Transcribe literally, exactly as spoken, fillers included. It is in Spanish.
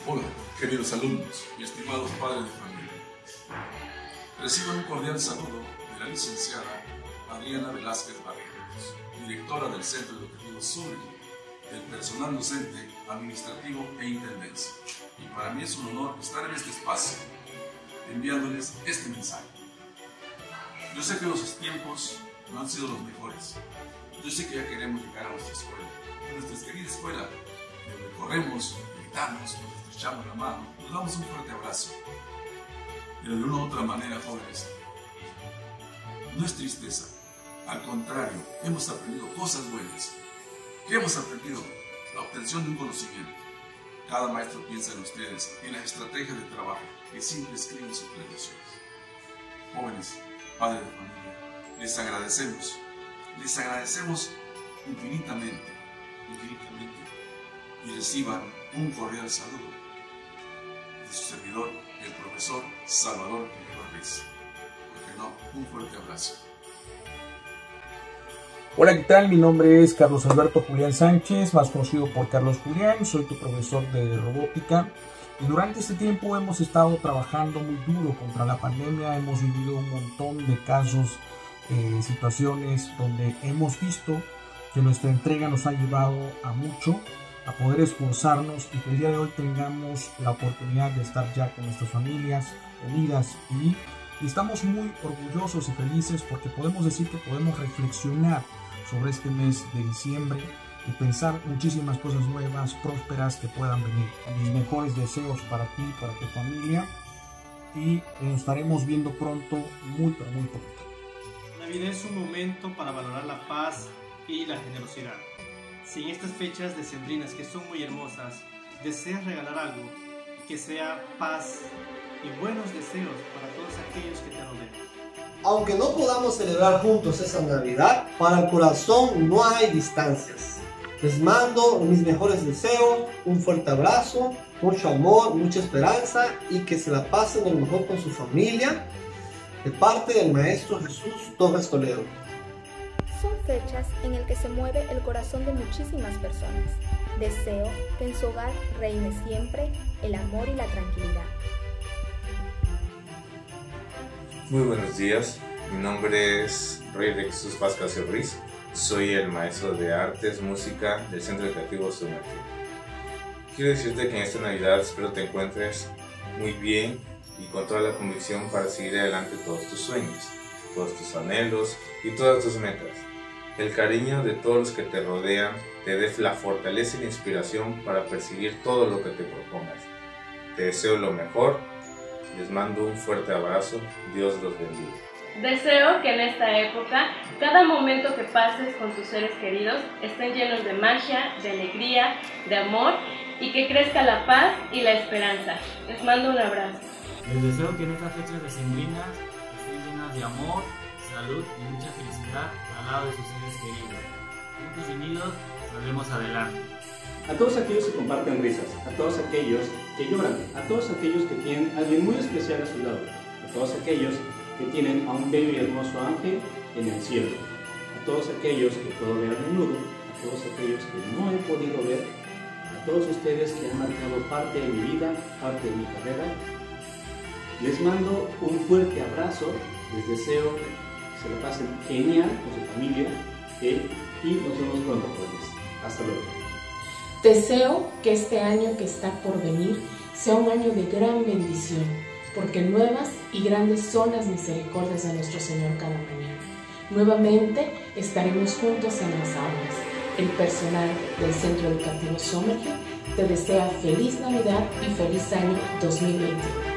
Hola, queridos alumnos y estimados padres de familia. Reciban un cordial saludo de la licenciada Adriana Velázquez Barrientos, directora del Centro Educativo Súmate, del personal docente, administrativo e intendencia. Y para mí es un honor estar en este espacio, enviándoles este mensaje. Yo sé que los tiempos no han sido los mejores. Yo sé que ya queremos llegar a nuestra escuela, a nuestra querida escuela, donde corremos, gritamos, nos estrechamos la mano, nos damos un fuerte abrazo. Pero de una u otra manera, jóvenes, no es tristeza. Al contrario, hemos aprendido cosas buenas. ¿Qué hemos aprendido? La obtención de un conocimiento. Cada maestro piensa en ustedes y en las estrategias de trabajo que siempre escriben sus planeaciones. Jóvenes, padres de familia, les agradecemos. Les agradecemos infinitamente, infinitamente, y reciban un cordial saludo de su servidor, el profesor Salvador Ruiz. ¿Por qué no? Un fuerte abrazo. Hola, ¿qué tal? Mi nombre es Carlos Alberto Julián Sánchez, más conocido por Carlos Julián. Soy tu profesor de robótica. Y durante este tiempo hemos estado trabajando muy duro contra la pandemia. Hemos vivido un montón de casos, eh, situaciones donde hemos visto que nuestra entrega nos ha llevado a mucho, a poder esforzarnos y que el día de hoy tengamos la oportunidad de estar ya con nuestras familias unidas y, y estamos muy orgullosos y felices porque podemos decir que podemos reflexionar sobre este mes de diciembre y pensar muchísimas cosas nuevas, prósperas que puedan venir. Mis mejores deseos para ti, para tu familia, y nos estaremos viendo pronto, muy pero muy pronto. Navidad es un momento para valorar la paz y la generosidad. Si en estas fechas decembrinas, que son muy hermosas, deseas regalar algo que sea paz y buenos deseos para todos aquellos que te rodean. Aunque no podamos celebrar juntos esa Navidad, para el corazón no hay distancias. Les mando mis mejores deseos, un fuerte abrazo, mucho amor, mucha esperanza y que se la pasen lo mejor con su familia, de parte del maestro Jesús Torres Toledo. Son fechas en las que se mueve el corazón de muchísimas personas. Deseo que en su hogar reine siempre el amor y la tranquilidad. Muy buenos días, mi nombre es Rey de Jesús Vázquez Ruiz, soy el maestro de artes, música del Centro Educativo Súmate. Quiero decirte que en esta Navidad espero te encuentres muy bien y con toda la convicción para seguir adelante todos tus sueños, todos tus anhelos y todas tus metas. El cariño de todos los que te rodean te dé la fortaleza y la inspiración para perseguir todo lo que te propongas. Te deseo lo mejor. Les mando un fuerte abrazo, Dios los bendiga. Deseo que en esta época, cada momento que pases con tus seres queridos estén llenos de magia, de alegría, de amor y que crezca la paz y la esperanza. Les mando un abrazo. Les deseo que en estas fechas decembrinas estén llenas de amor, salud y mucha felicidad al lado de sus seres queridos. Juntos y unidos saldremos adelante. A todos aquellos que comparten risas, a todos aquellos que lloran, a todos aquellos que tienen a alguien muy especial a su lado, a todos aquellos que tienen a un bello y hermoso ángel en el cielo, a todos aquellos que puedo ver a menudo, a todos aquellos que no he podido ver, a todos ustedes que han marcado parte de mi vida, parte de mi carrera, les mando un fuerte abrazo, les deseo que se la pasen genial con su familia eh, y nos vemos pronto, jóvenes. Hasta luego. Deseo que este año que está por venir sea un año de gran bendición, porque nuevas y grandes son las misericordias de nuestro Señor cada mañana. Nuevamente estaremos juntos en las aulas. El personal del Centro Educativo Súmate te desea feliz Navidad y feliz año dos mil veintiuno.